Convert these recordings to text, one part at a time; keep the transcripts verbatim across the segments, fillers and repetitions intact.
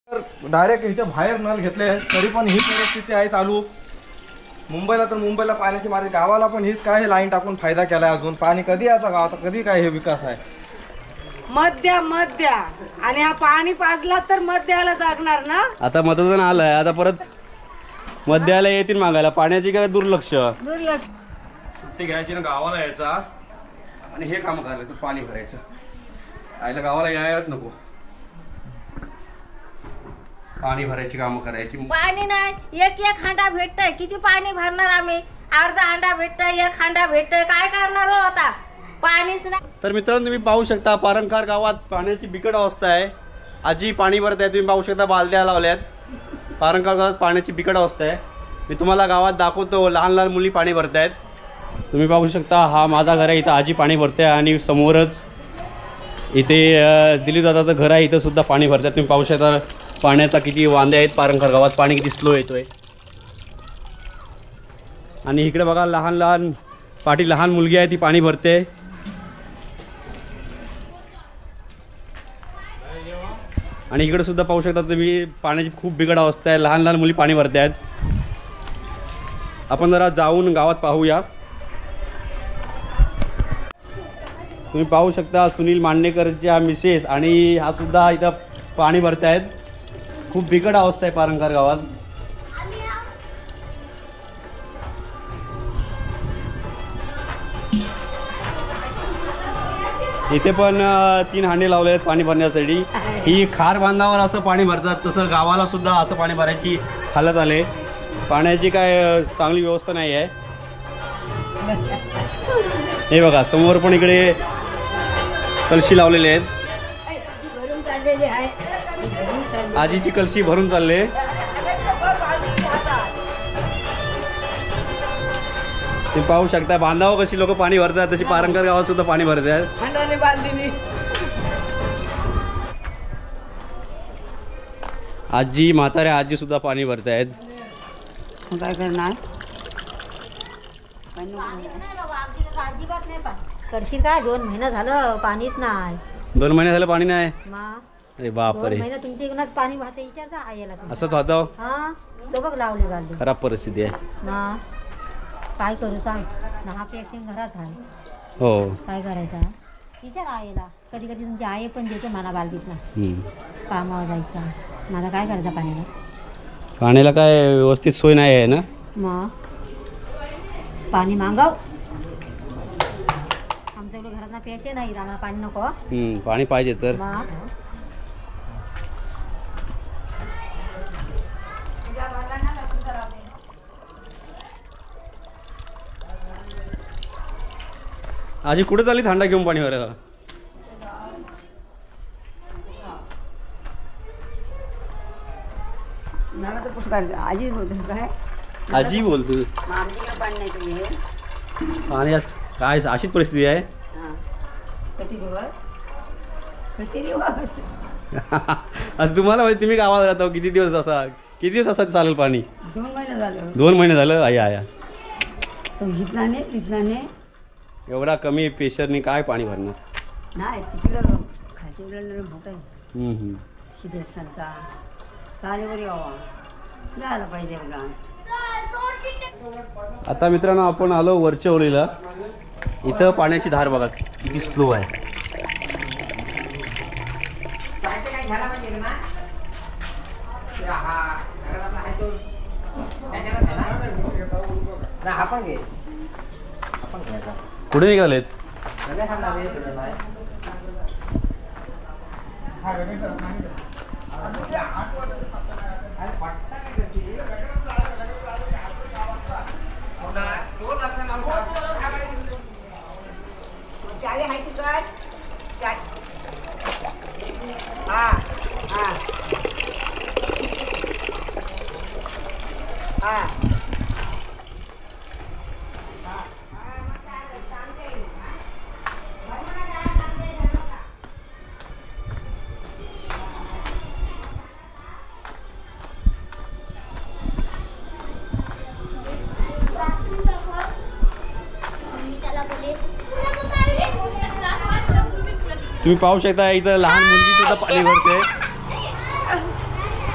Direct इथे बाहेर नळ घेतले तरी पण ही परिस्थिती आहे चालू। मुंबईला तर मुंबईला पाण्याची मारे, गावाला पण हीच काय लाईन टाकून फायदा केलाय। अजून पाणी कधी यायचा गावाचा, कधी काय हे विकास आहे। मध्या मध्या आणि हा पाणी पाजला तर मध्याला जागणार ना। आता मतदान आलंय, आता परत मध्याला येतील मागायला। पाण्याची काय दुर्लक्ष दुर्लक्ष। सुट्टी घ्यायची ना गावाला यायचा आणि हे काम करायचं, तर पाणी भरायचं। आईला गावाला यायच नको, पाणी भरायची कामं करायची। पाणी नाही, एक एक हांडा भेटतंय, किती पाणी भरणार आम्ही? अर्धा हांडा भेटतंय, एक हांडा भेटतंय, काय करणार हो आता? पाणीच नाही। तर मित्रांनो तुम्ही पाहू शकता पारंकार गावात पाण्याची बिकट अवस्था आहे। आजी पाणी भरत आहे, तुम्ही पाहू शकता बालद्या लावल्यात। पारंकार गावात पाण्याची बिकट अवस्था आहे। मी तुम्हाला गावात दाखवतो, लहान लहान मुली पाणी भरत आहेत। तुम्ही पाहू शकता हा माझा घर आहे, इथं आजी पाणी भरते आणि समोरच इथे दिलीप दादाचं घर आहे, इथं सुद्धा पाणी भरतात। तुम्ही पाहू शकता पाण्याचा किती वांदे आहेत, पारंकार गावात पाणी किती स्लो येतोय। आणि इकडे बघा लहान लहान पाठी लहान मुलगी आहे, ती पाणी भरते। आणि इकडे सुद्धा पाहू शकता तुम्ही पाण्याची खूप बिकट अवस्था आहे, लहान लहान मुली पाणी भरत आहेत। आपण जरा जाऊन गावात पाहूया। तुम्ही पाहू शकता सुनील मांडणेकरच्या मिसेस आणि हा सुद्धा इथं पाणी भरत आहेत। खूप बिकट अवस्था आहे पारंकार गावात। इथे पण तीन हांडे लावले आहेत पाणी भरण्यासाठी। ही खार बांधावर असं पाणी भरतात, तसं गावाला सुद्धा असं पाणी भरायची हालत आले। पाण्याची काय चांगली व्यवस्था नाही आहे। हे बघा समोर पण इकडे कलशी लावलेले आहेत, आजीची कलशी भरून चालले। तुम्ही पाहू शकता बांधावर कशी लोक पाणी भरतात, तशी पारंकार गावात सुद्धा पाणी भरत आहेत। आजी म्हाताऱ्या आजी सुद्धा पाणी भरत आहेत। काय करणार? अजिबात नाही पाणी करशील काय? दोन महिना झालं पाणीच नाही। दोन महिने झालं पाणी नाही? अरे बापरे, महिना तुमच्या इकडे पाणी वाहते, विचारता आईला। असंच होतं? हा तो बघ लावले बालदी। खराब परिस्थिती आहे ना, काय करू सांग ना, हा पेशंट घरात आहे। हो काय करायचं विचार आईला। कधी कधी तुमची आई पण देते मला बालदीतला, कामावर जायचा, मला काय करायचं पाण्याला? पाण्याला काय व्यवस्थित सोय नाही आहे ना। मग पाणी मागाव, आमच्याकडे घरात ना पेशंट नाही, आम्हाला पाणी नको। हम्म पाणी पाहिजे तर। आजी कुठे चालली थंडा घेऊन पाणी भरायला? आजी बोलतो काय? आजी बोलतो पाणी काय अशीच परिस्थिती आहे। आता तुम्हाला माहिती तुम्ही गावात राहता, किती दिवस असा किती दिवस असा चालेल पाणी? दोन महिने झाले। दोन महिने झालं आया आया इथला नाही तिथला नाही, एवढा कमी प्रेशरनी काय पाणी भरणार? नाही तिकडं खालची उलट मोठं आहे सिद्धेश्वरचा चालेवर यावा जायला पाहिजे बघा। आता मित्रांनो आपण आलो वरच्या ओलीला, इथं पाण्याची धार बघा किती स्लो आहे। कुठे निघालेत? तुम्ही पाहू शकता इथं लहान मुलगी सुद्धा पाणी भरते।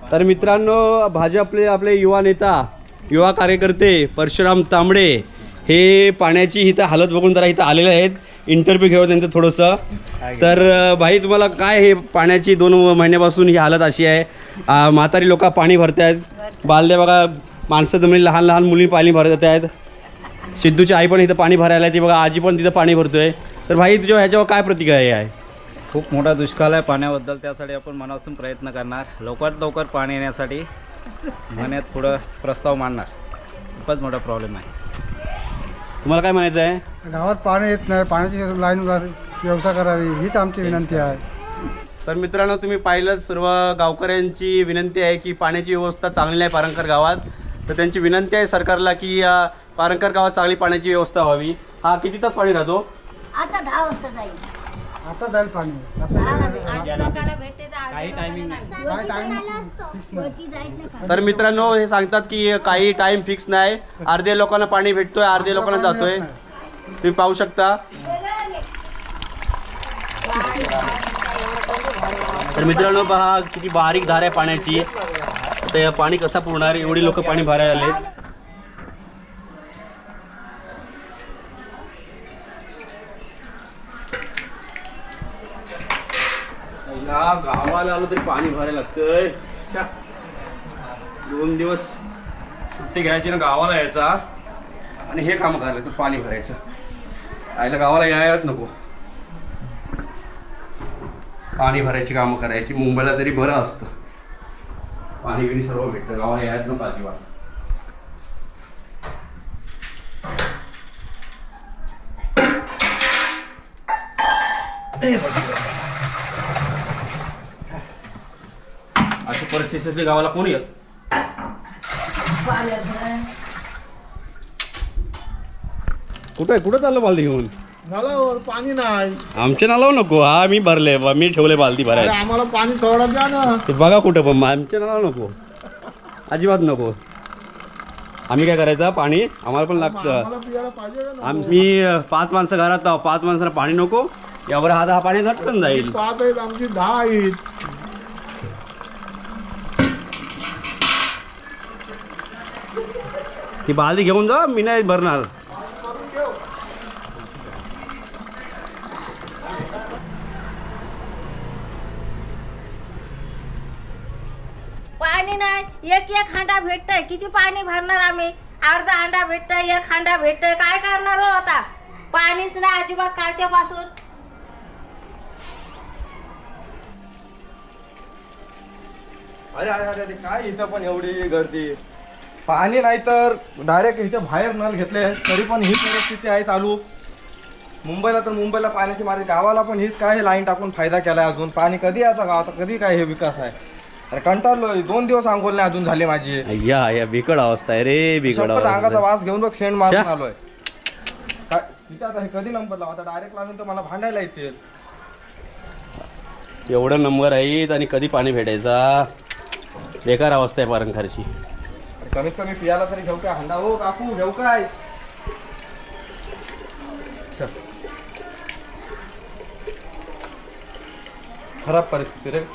तर मित्रांनो, भाजपले आपले युवा नेता युवा कार्यकर्ते परशुराम तांबडे हे पाण्याची इथं हालत बघून जरा इथं आलेले आहेत. इंटरव्ह्यू घेऊ त्यांचं थोडंसं. तर भाई, तुम्हाला काय हे पाण्याची दोन महिन्यापासून ही हालत अशी आहे? आ, म्हातारी लोक पाणी भरत आहेत, बालद्या बघा, माणसं जमिनी लहान लहान मुली पाणी भरत आहेत. सिद्धूची आई पण इथं पाणी भरायला आहे, ती बघा आजी पण तिथं पाणी भरतोय. तर भाई, तुझ्या ह्याच्यावर काय प्रतिक्रिया आहे? खूप मोठा दुष्काळ आहे पाण्याबद्दल. त्यासाठी आपण मनापासून प्रयत्न करणार, लवकरात लवकर पाणी येण्यासाठी महिन्यात पुढं प्रस्ताव मांडणार. खूपच मोठा प्रॉब्लेम आहे. तुम्हाला काय म्हणायचं आहे? गावात पाणी येत नाही, पाण्याची लाईन व्यवस्था करावी हीच आमची विनंती आहे. तर मित्रांनो, तुम्ही पाहिलं, सर्व गावकऱ्यांची विनंती आहे की पाण्याची व्यवस्था चांगली आहे पारंकर गावात. तर त्यांची विनंती आहे सरकारला की अ, पारंकर गावात चांगली पाण्याची व्यवस्था व्हावी. हा किती तास पाणी राहतो? आता दहा वाजता जाईल. आता जाईल पाणी असं आधी लोकांना भेटते तर काही टायमिंग नाही. काय टाइम फिक्स नाही. तर मित्रांनो, हे सांगतात की काही टाइम फिक्स नाही. अर्धे लोकांना पाणी भेटतोय, अर्धे लोकांना जातोय. तुम्ही पाहू शकता. तर मित्रांनो, पहा किती बारीक धार आहे पाण्याची. आता हे पाणी कसं पुरणार? एवढी लोक पाणी भरायला आलेत. या गावाला आलो तरी पाणी भरायला लागतंय. छ्या. दोन दिवस सुट्टी घ्यायची ना, गावाला यायचा आणि हे काम करायला तर पाणी भरायचं. आईला गावाला यायच नको, पाणी भरायची कामं करायची. मुंबईला तरी बरं असतं, पाणी बिणी सर्व भेटतं. गावाला यायच नको अजिबात. अशी परिस्थिती असली गावाला कोणी येत? कुठे कुठं चाललं बालदी घेऊन? नळावर पाणी नाही. आमच्या नालाव नको. हा मी भरले, मी ठेवले बालदी अरे भरायला. आम्हाला पाणी थोडं द्या ना. ते बघा कुठं, पण आमच्या नालाव नको, अजिबात नको. आम्ही काय करायचं, पाणी आम्हाला पण लागतं. आम्हाला पियाला पाहिजे का ना. आम्ही पाच माणसं घरात आहोत, पाच माणसांना पाणी नको. यावर हा हा पाणी झटकन जाईल. पाच आहेत आमची, दहा आहेत. ती बालदी घेऊन जा, मी नाही भरणार. पाणी नाही. एक एक हांडा भेटतंय, किती पाणी भरणार आम्ही? अर्धा हांडा भेटतंय, एक हांडा भेटतंय, काय करणार हो आता? पाणीच नाही अजिबात कालच्या पासून. अरे अरे अरे अरे, काय इथं पण एवढी गर्दी. पाणी नाही तर डायरेक्ट इथे बाहेर नळ घेतले, तरी पण ही परिस्थिती आहे चालू. मुंबईला तर मुंबईला पाण्याची मारे, गावाला पण हीच काय लाईन टाकून फायदा केलाय. अजून पाणी कधी याचा गावाचा, कधी काय हे विकास आहे? अरे कंटाळलोय. दोन दिवस आंघोळ नाही अजून झाली माझी. या या बिकट अवस्था आहे रे, बिकट शपथ, अंगाचा अवस्था. वास घेऊन बघ, शेण मारून छ्या. आलोय. काय विचारता, हे कधी नंबर लावा? डायरेक्ट लावून तर मला भांडायला येतील. एवढं नंबर आहेत आणि कधी पाणी भेटायचा? बेकार अवस्था आहे पारंकारची. अरे कमीत कमी पियाला तरी घेऊ काय हंडा? हो काकू, घेऊ काय? छ्या. खराब परिस्थिती रे.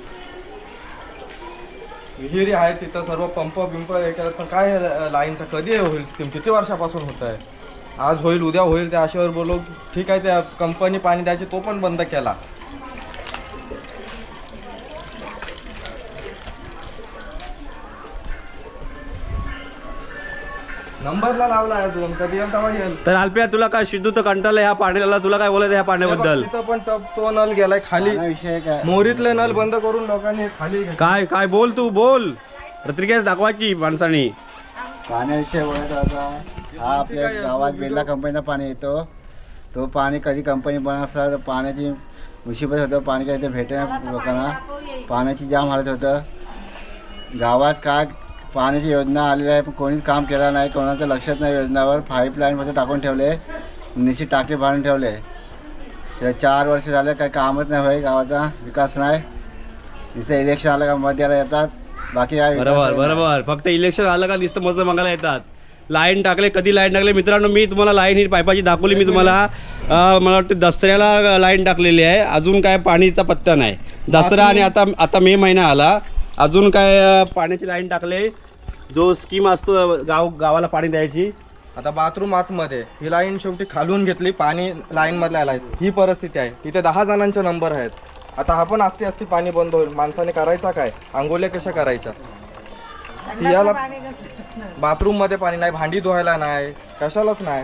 विहिरी आहे तिथं, सर्व पंप बिंप हे केलं, पण काय लाईनचा कधी होईल स्कीम? किती वर्षापासून होत आहे? आज होईल, उद्या होईल, त्या आशेवर बोललो. ठीक आहे, त्या कंपनी पाणी द्यायची तो पण बंद केला. नंबरला लावला अजून, कधी येईल तेव्हा येईल. तर अल्प्या, तुला काय शिद्धू तर कंटाळलं ह्या पाण्याला? तुला काय बोलायचं ह्या पाण्याबद्दल? तिथं पण टप तो नल गेलाय खाली. विषय काय? मोरीतले नल बंद करून लोकांनी खाली घेतले. काय काय बोल, तू बोल. पत्रिकेच दाखवायची माणसानी. पाण्याविषयी बोलत होता. हा आपल्या गावात बिर्ला कंपनीचं पाणी येतो. तो पाणी कधी कंपनी बनत असला तर पाण्याची मुसीबत होतं. पाणी काही ते भेटेना लोकांना. पाण्याची जाम हालत होतं. गावात काय पाण्याची योजना आलेली आहे, पण कोणीच काम केलं नाही. कोणाचं लक्षात नाही योजनावर. पाईपलाईनमध्ये टाकून ठेवले, निश्चित टाके बांधून ठेवले. त्या चार वर्ष झाले, काही कामच नाही होय. गावाचा विकास नाही. नुसतं इलेक्शन आलं का मत द्यायला येतात, बाकी काय. बरोबर बरोबर. फक्त इलेक्शन आलं का नुसतं मत मागायला येतात. लाईन टाकले, कधी लाईन टाकले? मित्रांनो, मी तुम्हाला लाईन ही पाईपाची दाखवली. मी तुम्हाला मला वाटतं दसऱ्याला लाईन टाकलेली आहे. अजून काय पाणीचा पत्ता नाही. दसरा आणि आता आता मे महिना आला, अजून काय अं, पाण्याची लाईन टाकले, जो स्कीम असतो गाव गावाला पाणी द्यायची. आता बाथरूम आतमध्ये ही लाईन शेवटी खालून घेतली, पाणी लाईन मधल्या आलाय. ही परिस्थिती आहे. इथे दहा जणांचे नंबर आहेत. आता हा पण असती असती पाणी बंद होईल. माणसाने करायचा काय? आंघोळ्या कशा करायच्या? याला बाथरूम मध्ये पाणी नाही, भांडी धुवायला नाही, कशालाच नाही.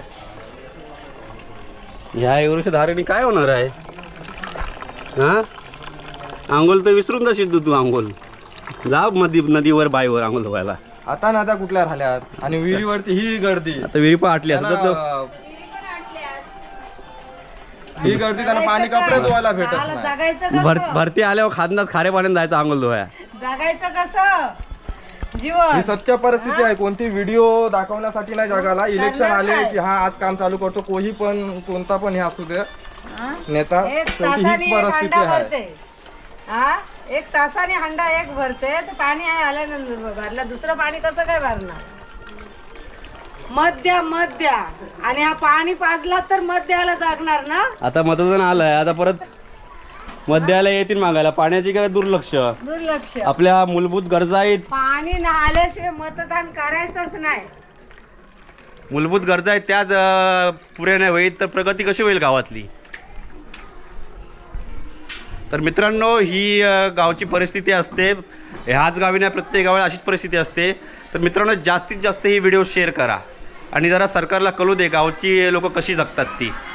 ह्या एवढ्याशा धारेने काय होणार आहे? हा, आंघोळ तर विसरून जाशील तू तू आंघोळ. जा नदी नदीवर बाईवर आंघोळ धुवायला. आता नद्या कुठल्या राहिल्यात आणि विहिरीवरती ही गर्दी. आता विहिरी पण आटली असं तर त्यांना- ही गर्दी त्यांना पाणी कपडे धुवायला भेटत आला नाही. जगायचं भर कसं? भरती आल्यावर खांदात खाऱ्या पाण्यात जायचं आंघोळ धुवाया. जगायचं कसं जीवन? ही सत्य परिस्थिती आहे. कोणती व्हिडिओ दाखवण्यासाठी नाही जगाला. इलेक्शन आले की हा आज काम चालू करतो, कोही पण कोणता पण हे असू दे हा? नेता, एक शेवटी तासाने हीच एक परिस्थिती हंडा आहे. भरते. हा, एक तासाने हंडा एक भरते तर पाणी आहे आल्यानंतर भरला, दुसरं पाणी कसं काय भरणार? मध्या मध्या आणि हा पाणी पाजला तर मध्याला जागणार ना. आता मतदान आलंय, आता परत मध्याला येतील मागायला. पाण्याची काय दुर्लक्ष. दुर्लक्ष. आपल्या मूलभूत गरजा आहेत, पाणी न आल्याशिवाय मतदान करायचंच नाही. मूलभूत गरजा आहेत त्याच अं, पुऱ्या नाही होईल तर प्रगती कशी होईल गावातली? तर मित्रांनो, ही अं, गावची परिस्थिती असते. ह्याच गावी नाही, प्रत्येक गावाला अशीच परिस्थिती असते. तर मित्रांनो, जास्तीत जास्त ही व्हिडिओ शेअर करा आणि जरा सरकारला कळू दे गावची लोक कशी जगतात ती.